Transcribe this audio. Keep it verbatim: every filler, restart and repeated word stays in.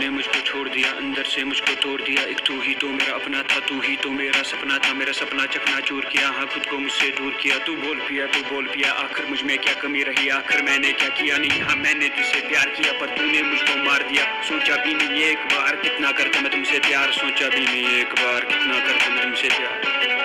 तूने मुझको छोड़ दिया, अंदर से मुझको तोड़ दिया। एक तू ही तो मेरा अपना था, तू ही तो मेरा सपना था। मेरा सपना चकनाचूर किया, हाँ खुद को मुझसे दूर किया। तू बोल पिया, तू बोल पिया, आखिर मुझ में क्या कमी रही? आखिर मैंने क्या किया? नहीं हाँ मैंने तुझसे प्यार किया, पर तूने मुझको मार दिया। सोचा भी नहीं एक बार कितना करता मैं तुमसे प्यार, सोचा भी नहीं एक बार कितना करता मैं तुमसे प्यार।